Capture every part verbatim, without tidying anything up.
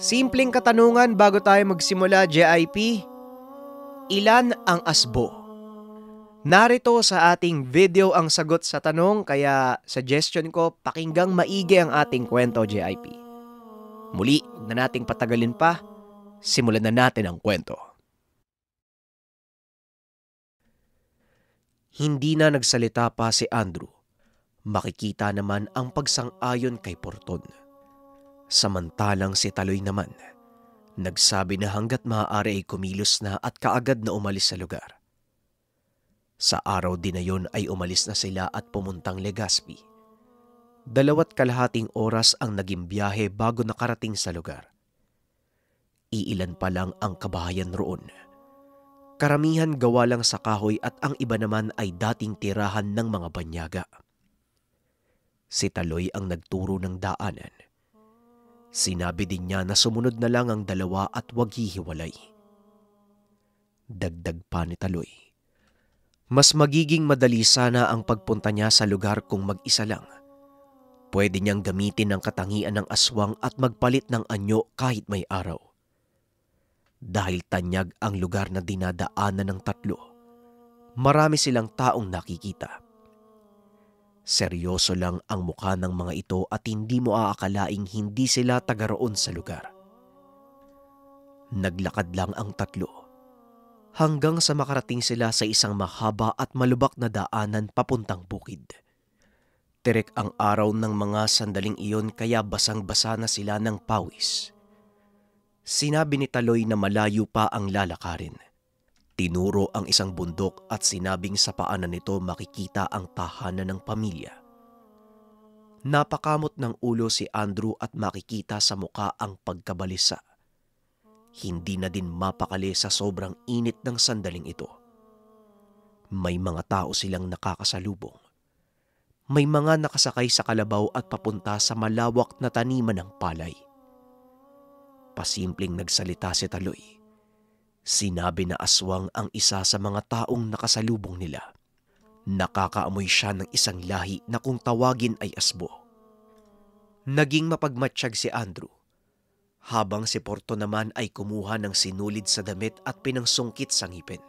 Simpleng katanungan bago tayo magsimula, J I P. Ilan ang asbo? Narito sa ating video ang sagot sa tanong, kaya suggestion ko pakinggang maigi ang ating kwento, J I P. Muli, huwag na nating patagalin pa. Simulan na natin ang kwento. Hindi na nagsalita pa si Andrew. Makikita naman ang pagsang-ayon kay Porton. Samantalang si Taloy naman, nagsabi na hanggat maaari ay kumilos na at kaagad na umalis sa lugar. Sa araw din na yon ay umalis na sila at pumuntang Legazpi. Dalawat kalahating oras ang naging biyahe bago nakarating sa lugar. Iilan pa lang ang kabahayan roon. Karamihan gawa lang sa kahoy at ang iba naman ay dating tirahan ng mga banyaga. Si Taloy ang nagturo ng daanan. Sinabi din niya na sumunod na lang ang dalawa at huwag hihiwalay. Dagdag pa ni Taloy, mas magiging madali sana ang pagpunta niya sa lugar kung mag-isa lang. Pwede niyang gamitin ang katangian ng aswang at magpalit ng anyo kahit may araw. Dahil tanyag ang lugar na dinadaanan ng tatlo, marami silang taong nakikita. Seryoso lang ang mukha ng mga ito at hindi mo aakalaing hindi sila taga roon sa lugar. Naglakad lang ang tatlo hanggang sa makarating sila sa isang mahaba at malubak na daanan papuntang bukid. Tirek ang araw ng mga sandaling iyon kaya basang-basa na sila ng pawis. Sinabi ni Taloy na malayo pa ang lalakarin. Tinuro ang isang bundok at sinabing sa paanan nito makikita ang tahanan ng pamilya. Napakamot ng ulo si Andrew at makikita sa muka ang pagkabalisa. Hindi na din mapakali sa sobrang init ng sandaling ito. May mga tao silang nakakasalubong. May mga nakasakay sa kalabaw at papunta sa malawak na taniman ng palay. Pasimpleng nagsalita si Taloy. Sinabi na aswang ang isa sa mga taong nakasalubong nila. Nakakaamoy siya ng isang lahi na kung tawagin ay asbo. Naging mapagmatsyag si Andrew, habang si Porto naman ay kumuha ng sinulid sa damit at pinangsungkit sa ngipin.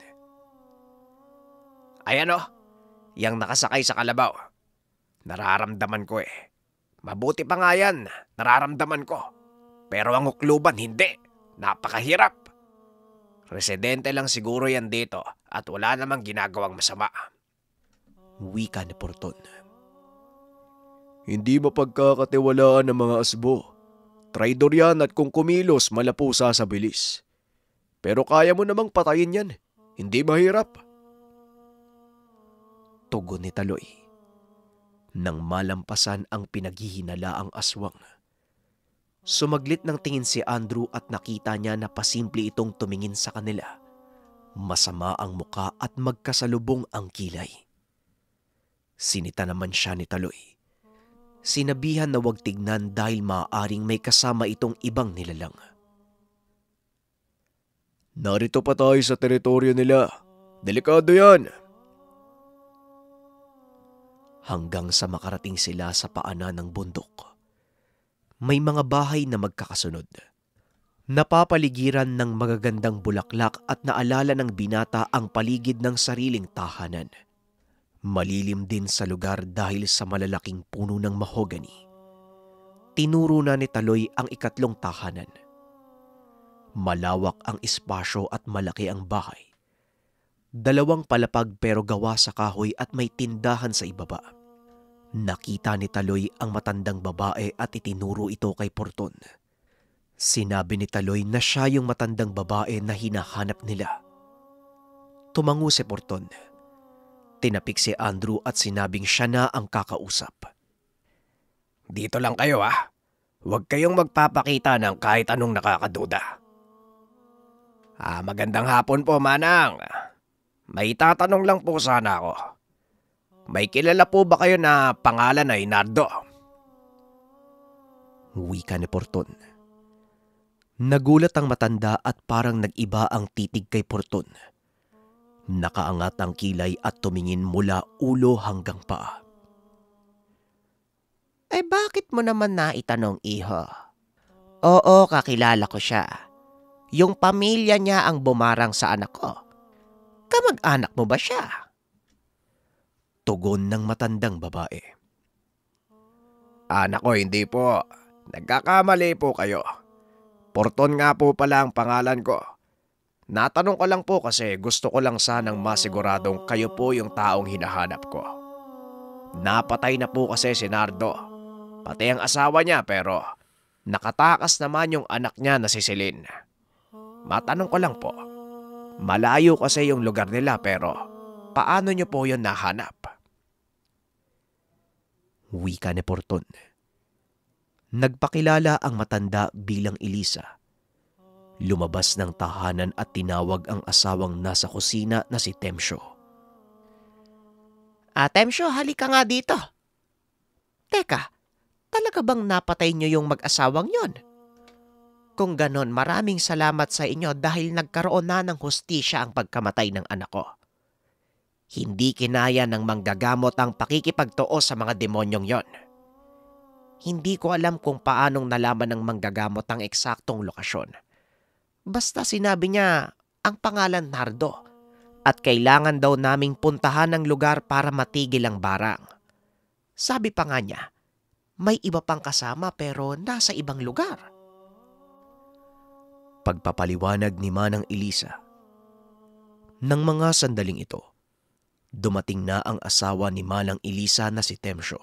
Ay ano, yang nakasakay sa kalabaw. Nararamdaman ko eh. Mabuti pa nga yan, nararamdaman ko. Pero ang ukluban hindi, napakahirap. Residente lang siguro yan dito at wala namang ginagawang masama. Wika ni Porton. Hindi mapagkakatiwalaan ng mga asbo. Traidor yan at kung kumilos malapusa sa bilis. Pero kaya mo namang patayin yan. Hindi mahirap. Tugon ni Taloy. Nang malampasan ang pinaghihinalaang aswang, sumaglit ng tingin si Andrew at nakita niya na pasimple itong tumingin sa kanila. Masama ang muka at magkasalubong ang kilay. Sinita naman siya ni Taloy. Sinabihan na huwag tignan dahil maaaring may kasama itong ibang nilalang. Narito pa tayo sa teritoryo nila. Delikado yan. Hanggang sa makarating sila sa paanan ng bundok. May mga bahay na magkakasunod. Napapaligiran ng magagandang bulaklak at naalala ng binata ang paligid ng sariling tahanan. Malilim din sa lugar dahil sa malalaking puno ng mahogany. Tinuro na ni Taloy ang ikatlong tahanan. Malawak ang espasyo at malaki ang bahay. Dalawang palapag pero gawa sa kahoy at may tindahan sa ibaba. Nakita ni Taloy ang matandang babae at itinuro ito kay Porton. Sinabi ni Taloy na siya yung matandang babae na hinahanap nila. Tumango si Porton. Tinapik si Andrew at sinabing siya na ang kakausap. Dito lang kayo ah. Huwag kayong magpapakita ng kahit anong nakakaduda. Ah, magandang hapon po, Manang. May tatanong lang po sana ako. May kilala po ba kayo na pangalan ay Nardo? Wika ni Porton. Nagulat ang matanda at parang nag-iba ang titig kay Porton. Nakaangat ang kilay at tumingin mula ulo hanggang paa. Eh bakit mo naman naitanong, iho? Oo, kakilala ko siya. Yung pamilya niya ang bumarang sa anak ko. Kamag-anak mo ba siya? Tugon ng matandang babae. Anak ko, hindi po. Nagkakamali po kayo. Porton nga po pala ang pangalan ko. Natanong ko lang po kasi gusto ko lang sanang masiguradong kayo po yung taong hinahanap ko. Napatay na po kasi si Nardo. Pati ang asawa niya, pero nakatakas naman yung anak niya na si Celine. Matanong ko lang po. Malayo kasi yung lugar nila, pero paano niyo po yun nahanap? Wika ni Porton. Nagpakilala ang matanda bilang Elisa. Lumabas ng tahanan at tinawag ang asawang nasa kusina na si Temsyo. Ah, Temsyo, halika nga dito. Teka, talaga bang napatay niyo yung mag-asawang yon? Kung ganon, maraming salamat sa inyo dahil nagkaroon na ng hustisya ang pagkamatay ng anak ko. Hindi kinaya ng manggagamot ang pakikipagtuo sa mga demonyong yon. Hindi ko alam kung paanong nalaman ng manggagamot ang eksaktong lokasyon. Basta sinabi niya ang pangalan Nardo at kailangan daw naming puntahan ng lugar para matigil ang barang. Sabi pa nga niya, may iba pang kasama pero nasa ibang lugar. Pagpapaliwanag ni Manang Elisa. Nang mga sandaling ito, dumating na ang asawa ni Manang Elisa na si Temsyo.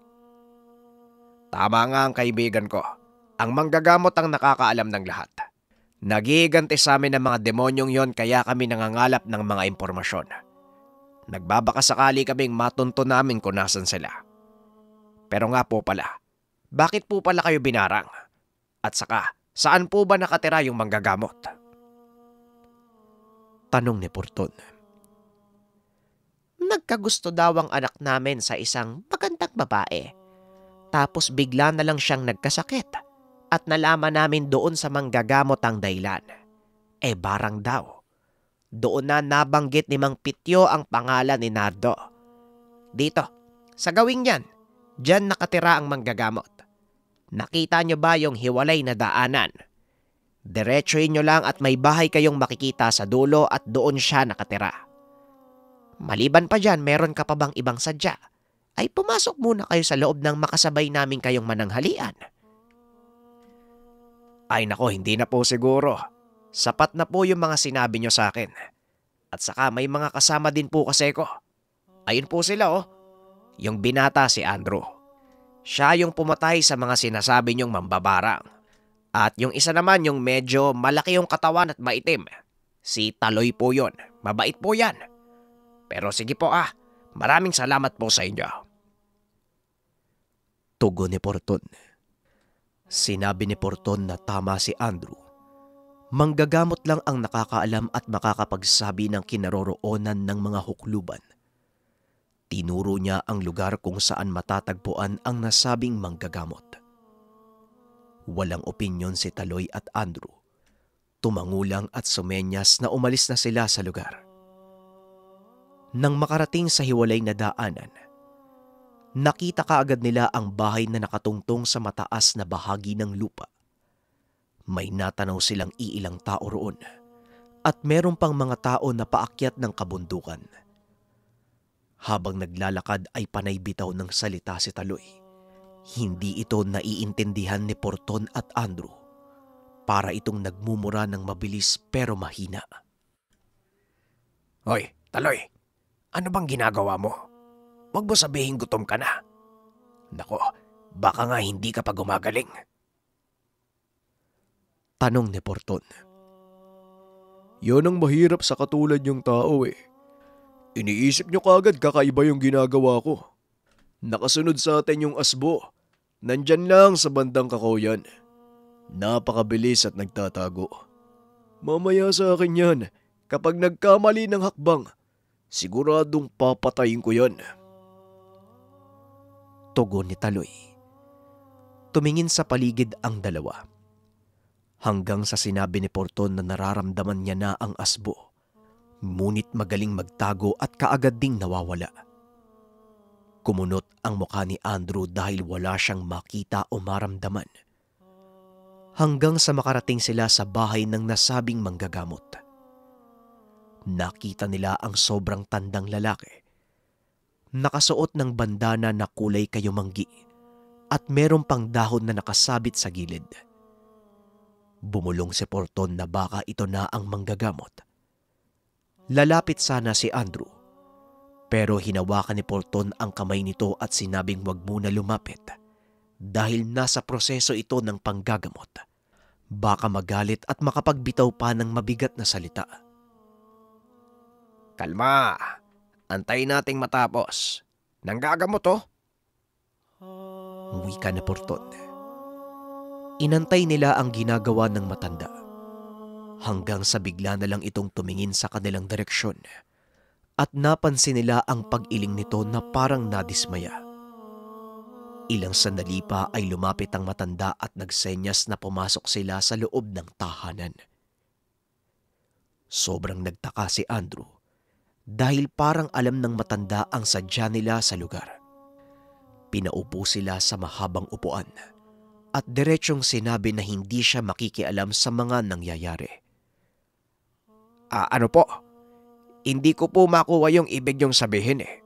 Tama nga ang kaibigan ko. Ang manggagamot ang nakakaalam ng lahat. Nagiganti sa amin ng mga demonyong yon kaya kami nangangalap ng mga impormasyon. Nagbabaka sakali kaming matunto namin kung nasan sila. Pero nga po pala, bakit po pala kayo binarang? At saka, saan po ba nakatira yung manggagamot? Tanong ni Porton. Nagkagusto daw ang anak namin sa isang magandang babae. Tapos bigla na lang siyang nagkasakit at nalaman namin doon sa manggagamot ang dahilan. Eh barang daw. Doon na nabanggit ni Mang Pityo ang pangalan ni Nardo. Dito, sa gawing yan, dyan nakatira ang manggagamot. Nakita nyo ba yung hiwalay na daanan? Diretsuhin nyo lang at may bahay kayong makikita sa dulo at doon siya nakatira. Maliban pa dyan, meron ka pa bang ibang sadya? Ay pumasok muna kayo sa loob ng makasabay namin kayong mananghalian. Ay nako, hindi na po siguro. Sapat na po yung mga sinabi nyo sa akin. At saka may mga kasama din po kasi ko. Ayun po sila oh. Yung binata si Andrew. Siya yung pumatay sa mga sinasabi nyong mambabarang. At yung isa naman yung medyo malaki yung katawan at maitim. Si Taloy po yun. Mabait po yan. Pero sige po ah, maraming salamat po sa inyo. Tugon ni Porton. Sinabi ni Porton na tama si Andrew. Manggagamot lang ang nakakaalam at makakapagsabi ng kinaroroonan ng mga hukluban. Tinuro niya ang lugar kung saan matatagpuan ang nasabing manggagamot. Walang opinyon si Taloy at Andrew. Tumangulang at sumenyas na umalis na sila sa lugar. Nang makarating sa hiwalay na daanan, nakita kaagad nila ang bahay na nakatungtong sa mataas na bahagi ng lupa. May natanaw silang iilang tao roon at meron pang mga tao na paakyat ng kabundukan. Habang naglalakad ay panay bitaw ng salita si Taloy. Hindi ito naiintindihan ni Porton at Andrew. Para itong nagmumura ng mabilis pero mahina. Hoy, Taloy, ano bang ginagawa mo? Huwag mo sabihin gutom ka na. Nako, baka nga hindi ka pa gumagaling. Tanong ni Porton. Yan ang mahirap sa katulad yung tao eh. Iniisip nyo kagad kakaiba yung ginagawa ko. Nakasunod sa atin yung asbo. Nandyan lang sa bandang Kakaoyan. Napakabilis at nagtatago. Mamaya sa akin yan, kapag nagkamali ng hakbang, siguradong papatayin ko yan. Tugon ni Taloy. Tumingin sa paligid ang dalawa. Hanggang sa sinabi ni Porton na nararamdaman niya na ang asbo. Ngunit magaling magtago at kaagad ding nawawala. Kumunot ang mukha ni Andrew dahil wala siyang makita o maramdaman. hanggang sa makarating sila sa bahay ng nasabing manggagamot. Nakita nila ang sobrang tandang lalaki. Nakasuot ng bandana na kulay kayumanggi at meron pang dahon na nakasabit sa gilid. Bumulong si Porton na baka ito na ang manggagamot. Lalapit sana si Andrew, pero hinawakan ni Porton ang kamay nito at sinabing wag muna lumapit dahil nasa proseso ito ng panggagamot. Baka magalit at makapagbitaw pa ng mabigat na salita. Kalma, antayin nating matapos. Nanggagamot oh. Wika ni Porton. Inantay nila ang ginagawa ng matanda hanggang sa bigla na lang itong tumingin sa kanilang direksyon at napansin nila ang pag-iling nito na parang nadismaya. Ilang sandali pa ay lumapit ang matanda at nagsenyas na pumasok sila sa loob ng tahanan. Sobrang nagtaka si Andrew dahil parang alam ng matanda ang sadya nila sa lugar. Pinaupo sila sa mahabang upuan at diretsyong sinabi na hindi siya makikialam sa mga nangyayari. Ah, ano po? Hindi ko po makuha yung ibig yung sabihin eh.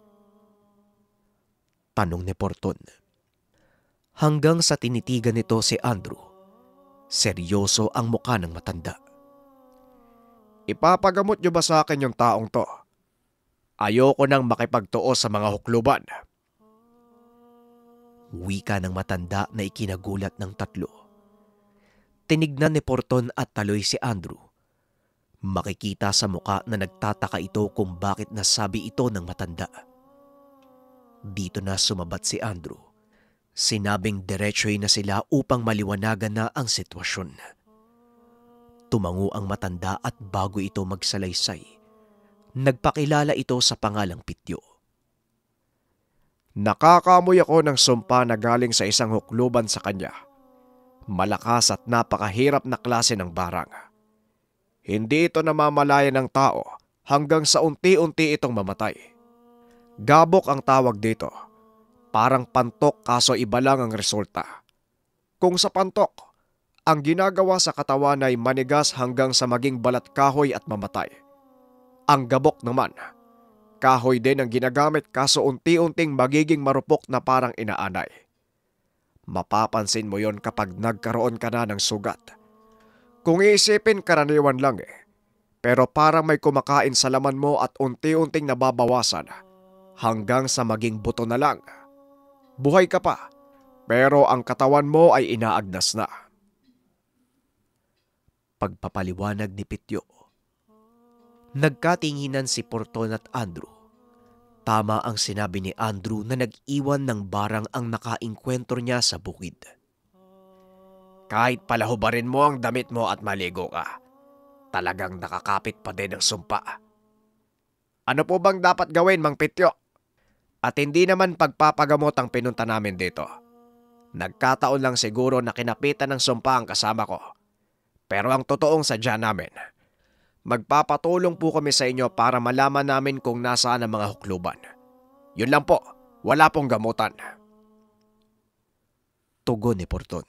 Tanong ni Porton. Hanggang sa tinitigan nito si Andrew, seryoso ang mukha ng matanda. Ipapagamot niyo ba sa akin yung taong to? Ayoko nang makipagtuo sa mga hukluban. Wika ng matanda na ikinagulat ng tatlo. Tinignan ni Porton at taloy si Andrew. Makikita sa muka na nagtataka ito kung bakit nasabi ito ng matanda. Dito na sumabat si Andrew. Sinabing diretsoy na sila upang maliwanagan na ang sitwasyon. Tumango ang matanda at bago ito magsalaysay, nagpakilala ito sa pangalang Pityo. Nakakamoy ako ng sumpa na galing sa isang hukluban sa kanya. Malakas at napakahirap na klase ng barang. Hindi ito namamalaya ng tao hanggang sa unti-unti itong mamatay. Gabok ang tawag dito. Parang pantok kaso iba lang ang resulta. Kung sa pantok, ang ginagawa sa katawan ay manigas hanggang sa maging balat kahoy at mamatay. Ang gabok naman, kahoy din ang ginagamit kaso unti-unting magiging marupok na parang inaanay. Mapapansin mo yon kapag nagkaroon ka na ng sugat. Kung iisipin karaniwan lang eh, pero parang may kumakain sa laman mo at unti-unting nababawasan hanggang sa maging buto na lang. Buhay ka pa, pero ang katawan mo ay inaagnas na. Pagpapaliwanag ni Pityo. Nagkatinginan si Porton at Andrew. Tama ang sinabi ni Andrew na nag-iwan ng barang ang nakainkwentro niya sa bukid. Kahit palahubarin mo ang damit mo at maligo ka, talagang nakakapit pa din ang sumpa. Ano po bang dapat gawin, Mang Pityo? At hindi naman pagpapagamot ang pinunta namin dito. Nagkataon lang siguro na kinapitan ng sumpa ang kasama ko. Pero ang totoong sadya namin, magpapatulong po kami sa inyo para malaman namin kung nasaan ang mga hukluban. Yun lang po, wala pong gamutan. Tugon ni Porton.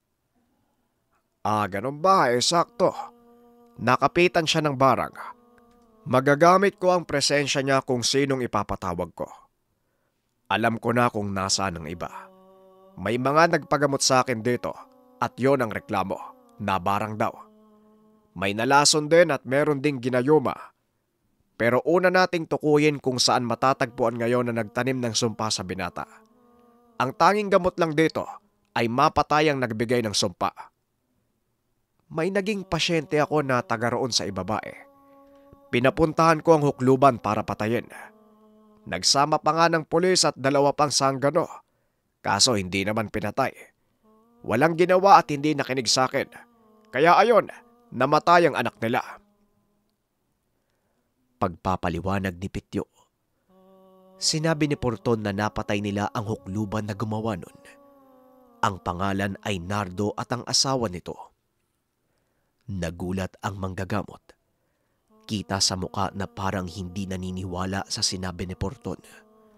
Ah, ganun ba? Eh, sakto. Nakapitan siya ng barang. Magagamit ko ang presensya niya kung sinong ipapatawag ko. Alam ko na kung nasaan ang iba. May mga nagpagamot sa akin dito at yon ang reklamo, na barang daw. May nalason din at meron ding ginayuma. Pero una nating tukuyin kung saan matatagpuan ngayon na nagtanim ng sumpa sa binata. Ang tanging gamot lang dito ay mapatay ang nagbigay ng sumpa. May naging pasyente ako na taga roon sa ibabae. Pinapuntahan ko ang hukluban para patayin. Nagsama pa nga ng pulis at dalawa pang sanggano. Kaso hindi naman pinatay. Walang ginawa at hindi nakinig sa akin. Kaya ayon, namatay ang anak nila. Pagpapaliwanag ni Pityo. Sinabi ni Porton na napatay nila ang hukluban na gumawa nun. Ang pangalan ay Nardo at ang asawa nito. Nagulat ang manggagamot. Kita sa muka na parang hindi naniniwala sa sinabi ni Porton.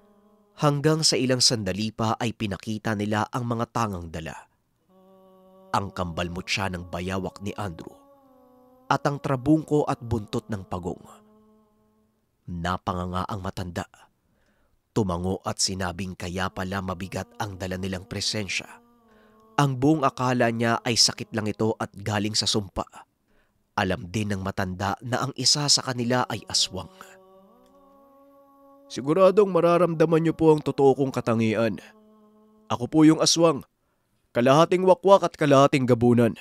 Hanggang sa ilang sandali pa ay pinakita nila ang mga tangang dala. ang kambalmutya ng bayawak ni Andrew at ang trabungko at buntot ng pagong. Napanganga ang matanda. Tumango at sinabing kaya pala mabigat ang dala nilang presensya. Ang buong akala niya ay sakit lang ito at galing sa sumpa. Alam din ng matanda na ang isa sa kanila ay aswang. Siguradong mararamdaman niyo po ang totoo kong katangian. Ako po yung aswang. Kalahating wakwak at kalahating gabunan.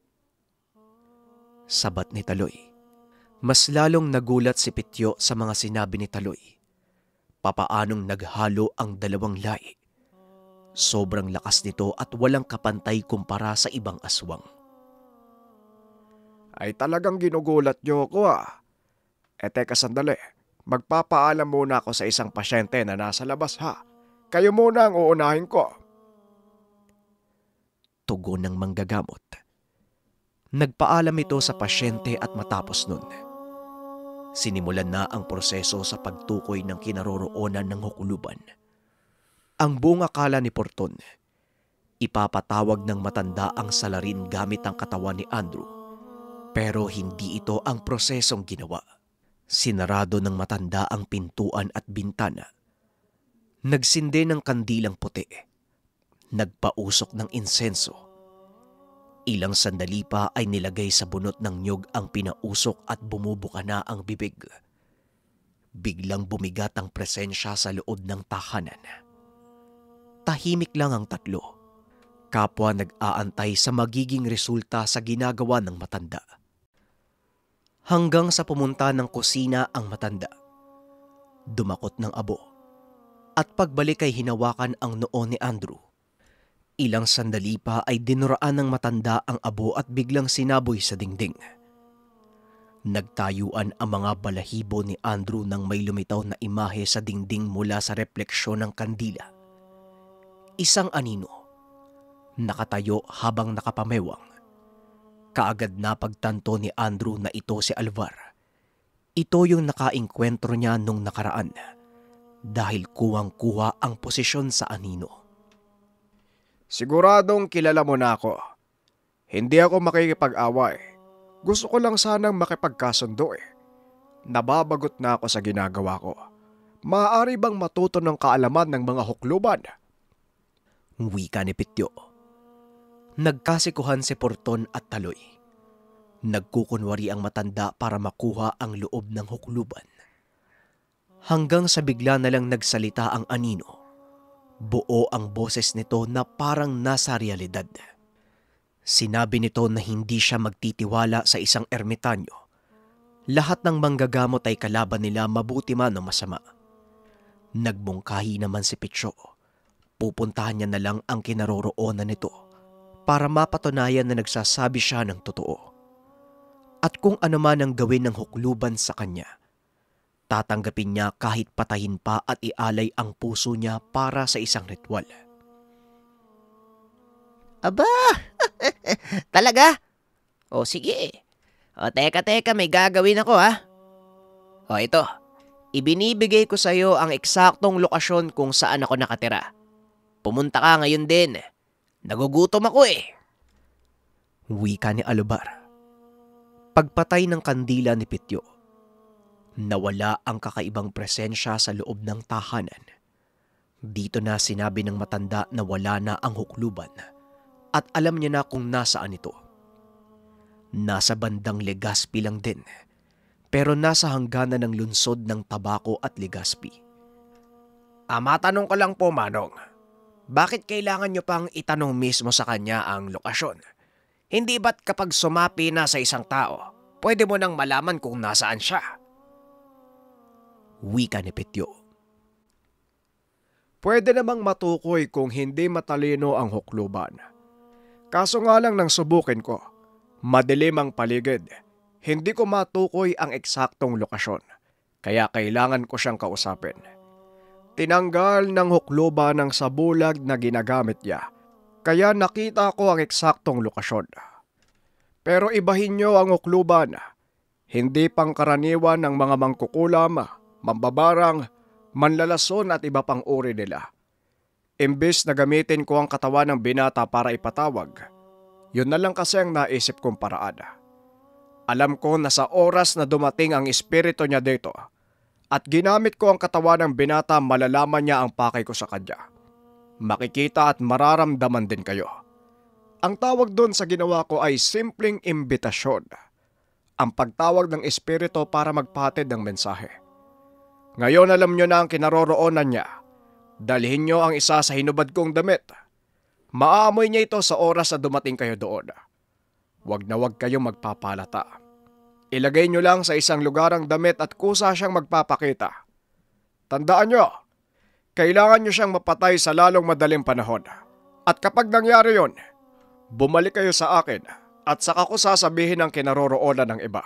Sabat ni Taloy. Mas lalong nagulat si Pityo sa mga sinabi ni Taloy. Papaanong naghalo ang dalawang lahi. Sobrang lakas nito at walang kapantay kumpara sa ibang aswang. Ay talagang ginugulat niyo ako ah. E teka sandali, magpapaalam muna ako sa isang pasyente na nasa labas ha. Kayo muna ang uunahin ko. Tugon ng manggagamot. Nagpaalam ito sa pasyente at matapos nun, sinimulan na ang proseso sa pagtukoy ng kinaroroonan ng hukluban. Ang buong akala ni Porton, ipapatawag ng matanda ang salarin gamit ang katawan ni Andrew. Pero hindi ito ang prosesong ginawa. Sinarado ng matanda ang pintuan at bintana. Nagsindi ng kandilang puti. Nagpausok ng insenso. Ilang sandali pa ay nilagay sa bunot ng niyog ang pinausok at bumubuka na ang bibig. Biglang bumigat ang presensya sa loob ng tahanan. Tahimik lang ang tatlo. Kapwa nag-aantay sa magiging resulta sa ginagawa ng matanda. Hanggang sa pumunta ng kusina ang matanda. Dumakot ng abo. At pagbalik ay hinawakan ang noo ni Andrew. Ilang sandali pa ay dinuraan ng matanda ang abo at biglang sinaboy sa dingding. Nagtayuan ang mga balahibo ni Andrew nang may lumitaw na imahe sa dingding mula sa refleksyon ng kandila. Isang anino, nakatayo habang nakapamewang. Kaagad na pagtanto ni Andrew na ito si Alvar. Ito yung nakaengkwentro niya nung nakaraan dahil kuwang-kuha ang posisyon sa anino. Siguradong kilala mo na ako. Hindi ako makikipag-away. Gusto ko lang sanang makipagkasundo eh. Nababagot na ako sa ginagawa ko. Maaari bang matuto ng kaalaman ng mga hukluban? Wika ni Pityo. Nagkasikuhan si Porton at Taloy. Nagkukunwari ang matanda para makuha ang loob ng hukluban. Hanggang sa bigla na lang nagsalita ang anino. Buo ang boses nito na parang nasa realidad. Sinabi nito na hindi siya magtitiwala sa isang ermitanyo. Lahat ng manggagamot ay kalaban nila mabuti man o masama. Nagmungkahi naman si Pityo. Pupuntahan niya na lang ang kinaroroonan nito para mapatunayan na nagsasabi siya ng totoo. At kung ano man ang gawin ng hukluban sa kanya, tatanggapin niya kahit patayin pa at ialay ang puso niya para sa isang ritual. Aba, talaga? O sige. O teka teka, may gagawin ako ha. O ito, ibinibigay ko sa iyo ang eksaktong lokasyon kung saan ako nakatira. Pumunta ka ngayon din. Nagugutom ako eh. Wika ni Alvar. Pagpatay ng kandila ni Pityo, nawala ang kakaibang presensya sa loob ng tahanan. Dito na sinabi ng matanda na wala na ang hukluban at alam niya na kung nasaan ito. Nasa bandang Legazpi lang din, pero nasa hangganan ng lungsod ng Tabaco at Legazpi. Ah, matanong ko lang po, Manong. Bakit kailangan niyo pang itanong mismo sa kanya ang lokasyon? Hindi ba't kapag sumapi na sa isang tao, pwede mo nang malaman kung nasaan siya? Wika ni Pityo. Pwede namang matukoy kung hindi matalino ang hukluban. Kaso nga lang nang subukin ko, madilim ang paligid. Hindi ko matukoy ang eksaktong lokasyon, kaya kailangan ko siyang kausapin. Tinanggal ng hukluban ang sabulag na ginagamit niya, kaya nakita ko ang eksaktong lokasyon. Pero ibahin niyo ang hukluban. Hindi pangkaraniwan ng mga mangkukulam, mambabarang, manlalason at iba pang uri nila. Imbes na gamitin ko ang katawan ng binata para ipatawag, Yun na lang kasi ang naisip kong paraan. Alam ko na sa oras na dumating ang espiritu niya dito at ginamit ko ang katawan ng binata, malalaman niya ang pakay ko sa kanya. Makikita at mararamdaman din kayo. Ang tawag doon sa ginawa ko ay simpleng imbitasyon. Ang pagtawag ng espiritu para magpahatid ng mensahe. Ngayon alam nyo na ang kinaroroonan niya. Dalhin nyo ang isa sa hinubad kong damit. Maaamoy niya ito sa oras na dumating kayo doon. Huwag na huwag kayong magpapalata. Ilagay nyo lang sa isang lugar ang damit at kusa siyang magpapakita. Tandaan nyo, kailangan nyo siyang mapatay sa lalong madaling panahon. At kapag nangyari yon, bumalik kayo sa akin at saka ko sasabihin ang kinaroroonan ng iba.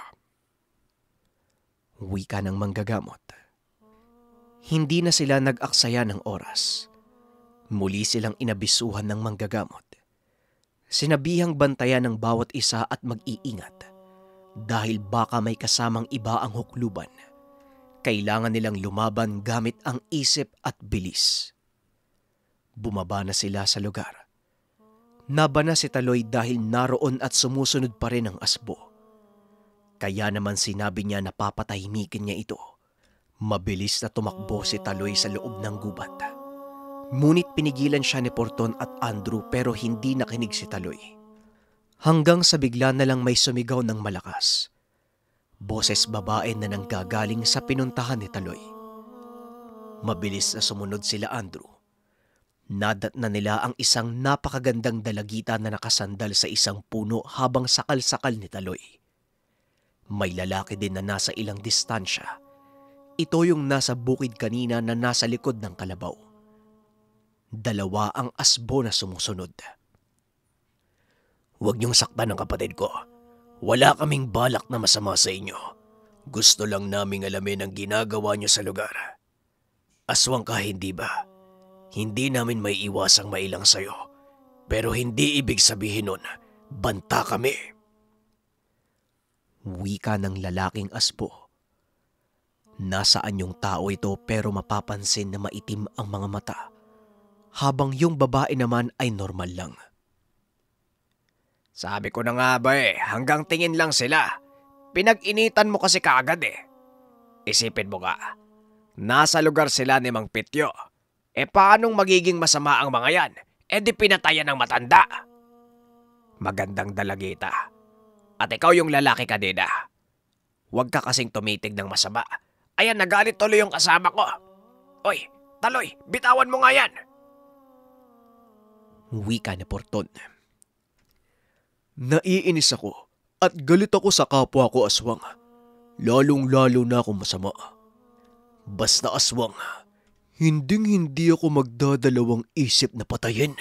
Wika ng manggagamot. Hindi na sila nag-aksaya ng oras. Muli silang inabisuhan ng manggagamot. Sinabihang bantayan ng bawat isa at mag-iingat dahil baka may kasamang iba ang hukluban. Kailangan nilang lumaban gamit ang isip at bilis. Bumaba na sila sa lugar. Nabana si Taloy dahil naroon at sumusunod pa rin ang asbo. Kaya naman sinabi niya na papatahimikin niya ito. Mabilis na tumakbo si Taloy sa loob ng gubat. Ngunit pinigilan siya ni Porton at Andrew pero hindi nakinig si Taloy. Hanggang sa bigla na lang may sumigaw ng malakas. Boses babae na nanggagaling sa pinuntahan ni Taloy. Mabilis na sumunod sila Andrew. Nadat na nila ang isang napakagandang dalagita na nakasandal sa isang puno habang sakal-sakal ni Taloy. May lalaki din na nasa ilang distansya. Ito yung nasa bukid kanina na nasa likod ng kalabaw. Dalawa ang asbo na sumusunod. Huwag niyong saktan ang kapatid ko. Wala kaming balak na masama sa inyo. Gusto lang naming alamin ang ginagawa niyo sa lugar. Aswang ka, hindi ba? Hindi namin may iwasang mailang sa'yo. Pero hindi ibig sabihin nun, banta kami. Wika ng lalaking asbo. Nasaan yung tao ito pero mapapansin na maitim ang mga mata, habang yung babae naman ay normal lang. Sabi ko na nga ba eh, hanggang tingin lang sila. Pinag-initan mo kasi kaagad eh. Isipin mo ka, nasa lugar sila ni Mang Pityo. E paanong magiging masama ang mga yan? E di pinatayan ng matanda. Magandang dalagita. At ikaw yung lalaki kanina. Huwag ka kasing tumitig ng masama. Ayan, nagalit tuloy yung kasama ko. Oy, Taloy, bitawan mo nga yan. Wika ni Porton. Naiinis ako at galit ako sa kapwa ko aswang. Lalong-lalo na ako masama. Basta aswang, hinding-hindi ako magdadalawang isip na patayin.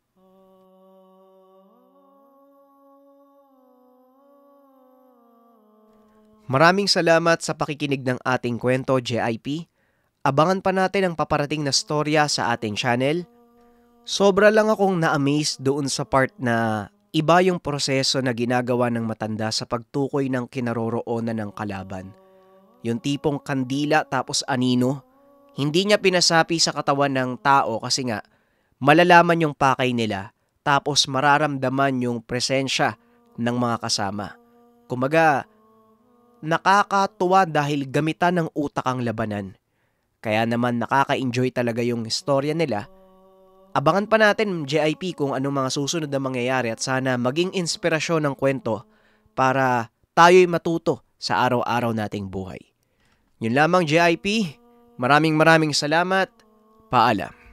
Maraming salamat sa pakikinig ng ating kwento, J I P. Abangan pa natin ang paparating na storya sa ating channel. Sobra lang akong na-amaze doon sa part na iba yung proseso na ginagawa ng matanda sa pagtukoy ng kinaroroonan ng kalaban. Yung tipong kandila tapos anino, hindi niya pinasapi sa katawan ng tao kasi nga malalaman yung pakay nila tapos mararamdaman yung presensya ng mga kasama. Kumaga, nakakatuwa dahil gamitan ng utak ang labanan. Kaya naman nakaka-enjoy talaga yung istorya nila. Abangan pa natin, J I P, kung anong mga susunod na mangyayari at sana maging inspirasyon ng kwento para tayo'y matuto sa araw-araw nating buhay. Yun lamang, J I P. Maraming maraming salamat. Paalam.